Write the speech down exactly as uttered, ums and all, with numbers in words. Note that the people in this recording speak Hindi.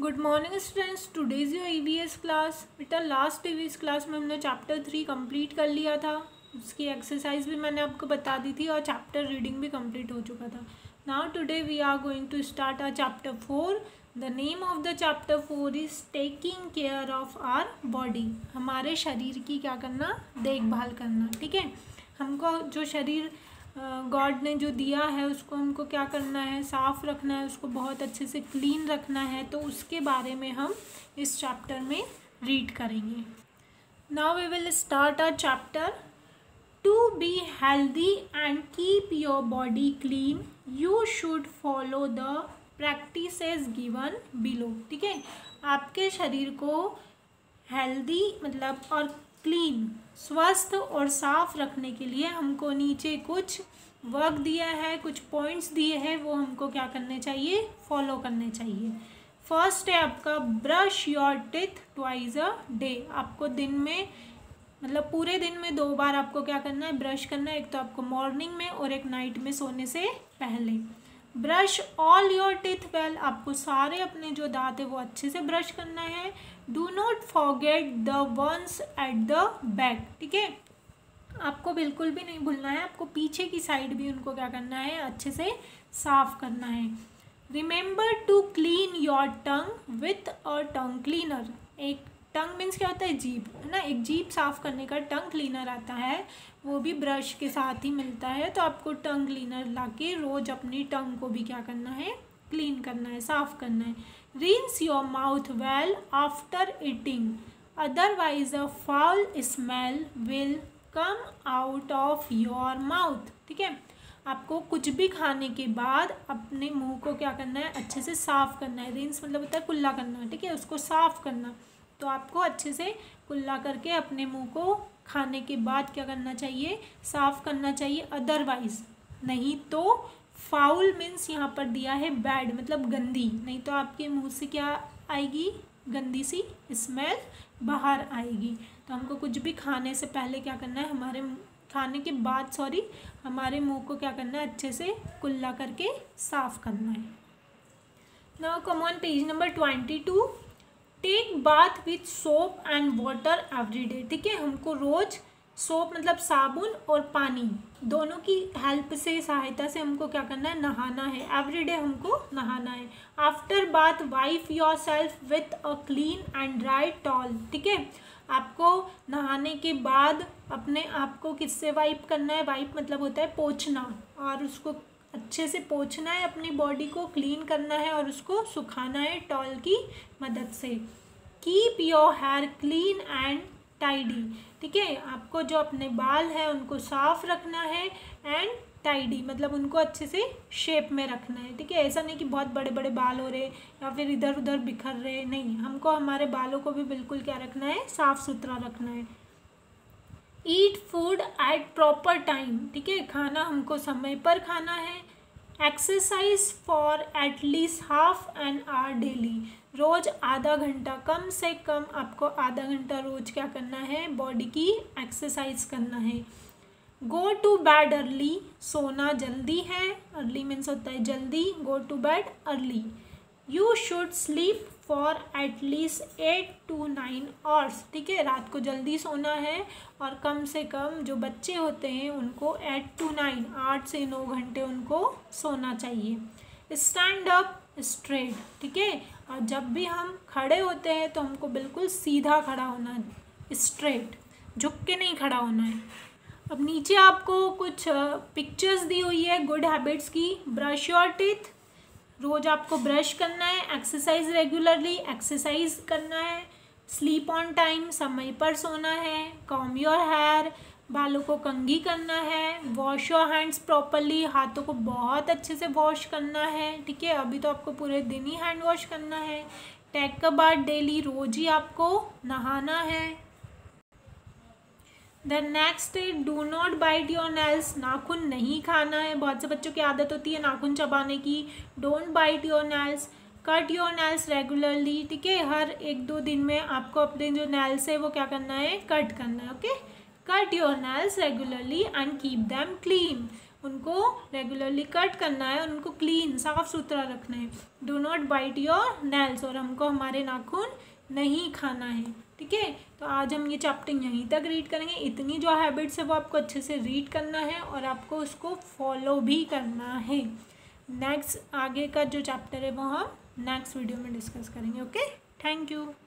Good morning students, today's your EVS class. बेटा लास्ट ईवीएस क्लास में हमने चैप्टर थ्री कंप्लीट कर लिया था। उसकी एक्सरसाइज भी मैंने आपको बता दी थी और चैप्टर रीडिंग भी कंप्लीट हो चुका था। Now today we are going to start our chapter four. The name of the chapter four is taking care of our body. हमारे शरीर की क्या करना, देखभाल करना। ठीक है, हमको जो शरीर गॉड ने जो दिया है उसको हमको क्या करना है, साफ़ रखना है, उसको बहुत अच्छे से क्लीन रखना है। तो उसके बारे में हम इस चैप्टर में रीड करेंगे। Now we will start our chapter. To be healthy and keep your body clean you should follow the practices given below. ठीक है, आपके शरीर को हेल्दी मतलब और क्लीन, स्वस्थ और साफ रखने के लिए हमको नीचे कुछ वर्क दिया है, कुछ पॉइंट्स दिए हैं, वो हमको क्या करने चाहिए, फॉलो करने चाहिए। फर्स्ट है आपका brush your teeth twice a day. आपको दिन में मतलब पूरे दिन में दो बार आपको क्या करना है, ब्रश करना है। एक तो आपको मॉर्निंग में और एक नाइट में सोने से पहले। Brush all your teeth well, आपको सारे अपने जो दांत है वो अच्छे से ब्रश करना है। Do not forget the ones at the back. ठीक है, आपको बिल्कुल भी नहीं भूलना है, आपको पीछे की साइड भी उनको क्या करना है, अच्छे से साफ करना है। Remember to clean your tongue with a tongue cleaner. एक टंग मीन्स क्या होता है, जीभ है ना। एक जीभ साफ करने का टंग क्लीनर आता है, वो भी ब्रश के साथ ही मिलता है। तो आपको टंग क्लीनर लाके रोज अपनी टंग को भी क्या करना है, क्लीन करना है, साफ करना है। Rinse your mouth well after eating otherwise a foul smell will come out of your mouth. ठीक है, आपको कुछ भी खाने के बाद अपने मुंह को क्या करना है, अच्छे से साफ करना है। रिंस मतलब होता है कुल्ला करना। ठीक है, उसको साफ करना। तो आपको अच्छे से कुल्ला करके अपने मुंह को खाने के बाद क्या करना चाहिए, साफ करना चाहिए। अदरवाइज नहीं तो फाउल मीन्स यहाँ पर दिया है बैड मतलब गंदी, नहीं तो आपके मुंह से क्या आएगी, गंदी सी स्मेल बाहर आएगी। तो हमको कुछ भी खाने से पहले क्या करना है, हमारे खाने के बाद सॉरी हमारे मुंह को क्या करना है, अच्छे से कुल्ला करके साफ करना है। Now come on page number twenty two. Take bath with soap and water every day. ठीक है, हमको रोज सोप मतलब साबुन और पानी दोनों की हेल्प से, सहायता से हमको क्या करना है, नहाना है। एवरी डे हमको नहाना है। After bath wipe yourself with a clean and dry towel. ठीक है, आपको नहाने के बाद अपने आप को किससे वाइप करना है, वाइप मतलब होता है पोंछना, और उसको अच्छे से पोंछना है, अपनी बॉडी को क्लीन करना है और उसको सुखाना है टॉल की मदद से। Keep your hair clean and tidy. ठीक है, आपको जो अपने बाल हैं उनको साफ रखना है एंड टाइडी मतलब उनको अच्छे से शेप में रखना है। ठीक है, ऐसा नहीं कि बहुत बड़े बड़े बाल हो रहे या फिर इधर उधर बिखर रहे, नहीं, हमको हमारे बालों को भी बिल्कुल क्या रखना है, साफ सुथरा रखना है। Eat food at proper time. ठीक है, खाना हमको समय पर खाना है। Exercise for at least half an hour daily. रोज आधा घंटा, कम से कम आपको आधा घंटा रोज क्या करना है, बॉडी की एक्सरसाइज करना है। गो टू बेड अर्ली, सोना जल्दी है। अर्ली मीन्स होता है जल्दी, go to bed early. You should sleep for at least eight to nine hours. ठीक है, रात को जल्दी सोना है और कम से कम जो बच्चे होते हैं उनको एट टू नाइन, आठ से नौ घंटे उनको सोना चाहिए। Stand up straight. ठीक है, और जब भी हम खड़े होते हैं तो हमको बिल्कुल सीधा खड़ा होना है, स्ट्रेट, झुक के नहीं खड़ा होना है। अब नीचे आपको कुछ पिक्चर्स दी हुई है गुड हैबिट्स की। ब्रश योर टीथ, रोज आपको ब्रश करना है। एक्सरसाइज रेगुलरली, एक्सरसाइज करना है। स्लीप ऑन टाइम, समय पर सोना है। कॉम्ब योर हेयर, बालों को कंघी करना है। वॉश योर हैंड्स प्रॉपरली, हाथों को बहुत अच्छे से वॉश करना है। ठीक है, अभी तो आपको पूरे दिन ही हैंड वॉश करना है। टेक अ बाथ डेली, रोज ही आपको नहाना है। Then next do not bite your nails, नाखून नहीं खाना है। बहुत से बच्चों की आदत होती है नाखून चबाने की। Don't bite your nails. Cut your nails regularly. ठीक है, हर एक दो दिन में आपको अपने जो नेल्स है वो क्या करना है, कट करना है। Okay, cut your nails regularly and keep them clean. उनको रेगुलरली कट करना है, उनको क्लीन साफ़ सुथरा रखना है। Do not bite your nails, और हमको हमारे नाखून नहीं खाना है। ठीक है, तो आज हम ये चैप्टर यहीं तक रीड करेंगे। इतनी जो हैबिट्स है वो आपको अच्छे से रीड करना है और आपको उसको फॉलो भी करना है। नेक्स्ट आगे का जो चैप्टर है वो हम नेक्स्ट वीडियो में डिस्कस करेंगे। Okay, thank you.